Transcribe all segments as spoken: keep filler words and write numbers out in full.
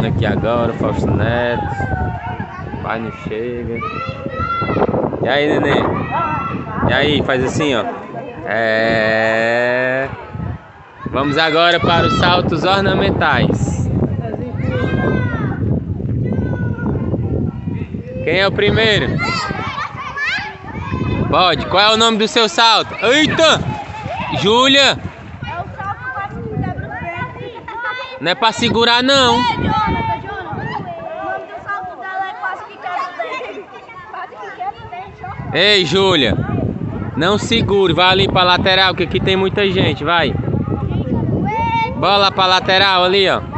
chegando aqui agora, Fausto Neto. Pai não chega. E aí, neném? E aí, faz assim, ó. É... Vamos agora para os saltos ornamentais. Quem é o primeiro? Pode. Qual é o nome do seu salto? Eita! Júlia! Não é pra segurar, não. Ei, Júlia. Não segure. Vai ali pra lateral, que aqui tem muita gente. Vai. Bola pra lateral ali, ó.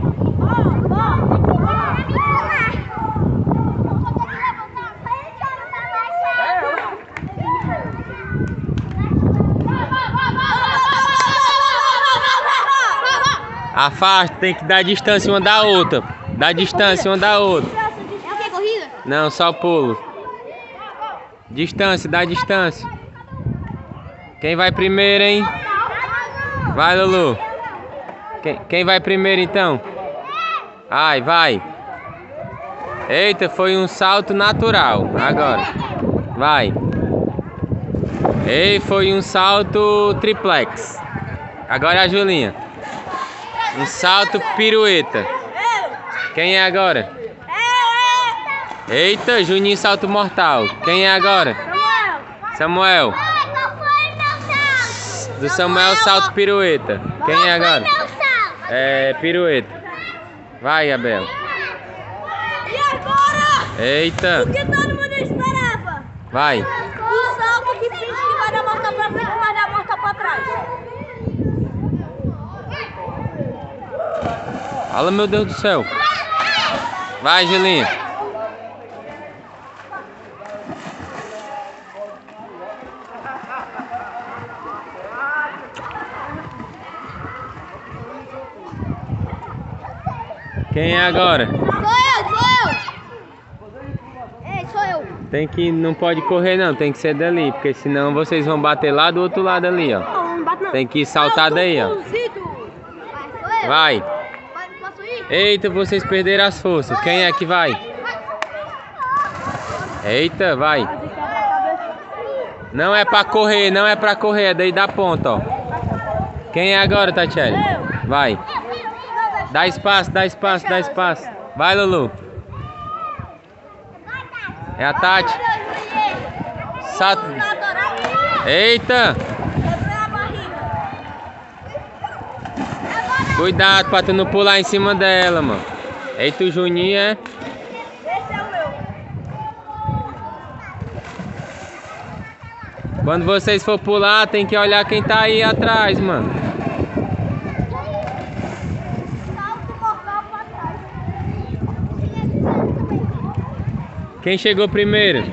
Afasta, tem que dar distância uma da outra. Dá distância uma da outra. É o que, corrida? Não, só pulo. Distância, dá distância. Quem vai primeiro, hein? Vai, Lulu. Quem, quem vai primeiro, então? Ai, vai. Eita, foi um salto natural. Agora. Vai. Ei, foi um salto triplex. Agora é a Julinha. Um salto pirueta. Quem é agora? Eita, Juninho salto mortal. Quem é agora? Samuel. Do Samuel salto pirueta. Quem é agora? É pirueta. Vai, Abel. E agora? Eita. O que todo mundo esperava? Vai. O salto que finge que vai dar morta pra frente, vai dar morta pra trás. Fala, meu Deus do céu. Vai, Julinha. Quem é agora? Sou eu, sou eu. Ei, sou eu. Tem que, não pode correr não, tem que ser dali, porque senão vocês vão bater lá do outro lado ali, ó. Não, não bate não. Tem que saltar daí, ó. Vai. Posso ir? Eita, vocês perderam as forças. Quem é que vai? Eita, vai. Não é pra correr, não é pra correr, é daí da ponta, ó. Quem é agora, Tatiele? Vai. Dá espaço, dá espaço, dá espaço. Vai, Lulu. É a Tati. Salto. Eita. Cuidado pra tu não pular em cima dela, mano. Eita, o Juninho é... Esse é o meu. Quando vocês for pular, tem que olhar quem tá aí atrás, mano. Quem chegou primeiro?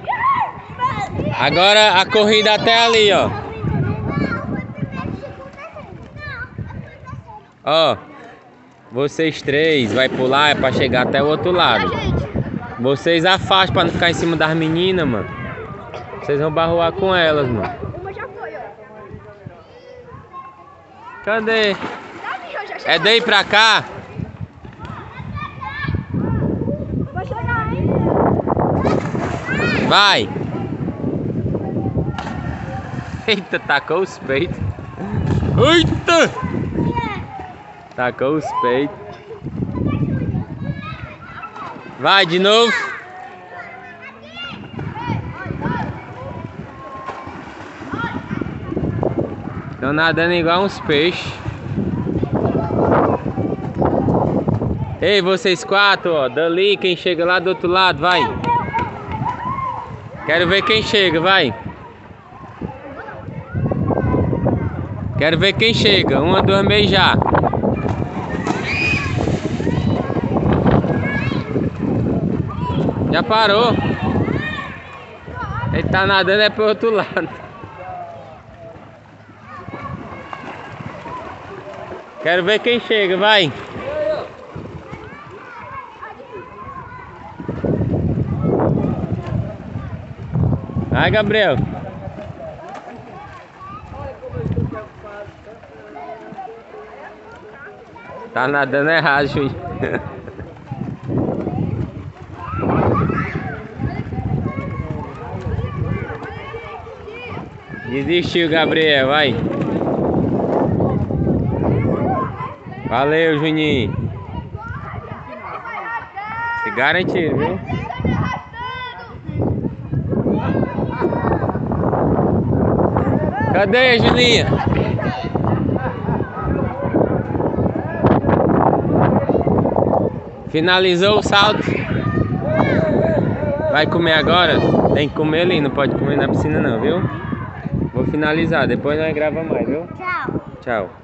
Agora a corrida até ali, ó. Ó, vocês três vai pular é pra chegar até o outro lado. Vocês afastam pra não ficar em cima das meninas, mano. Vocês vão barroar com elas, mano. Uma já foi, ó. Cadê? É daí pra cá? Vai chegar, hein? Vai! Eita, tacou os peitos. Eita! Tacou os peitos. Vai de novo. Estão nadando igual uns peixes. Ei, vocês quatro, ó. Dali, quem chega lá do outro lado, vai. Quero ver quem chega, vai. Quero ver quem chega. Uma, duas, beijar. Já parou. Ele tá nadando é pro outro lado. Quero ver quem chega, vai. Vai, Gabriel. Tá nadando errado, Juninho. Desistiu, Gabriel, vai. Valeu, Juninho. Se garantir, viu? Cadê, Juninha? Finalizou o salto. Vai comer agora? Tem que comer ali, não pode comer na piscina não, viu? Vou finalizar, depois nós gravamos mais, viu? Tchau. Tchau.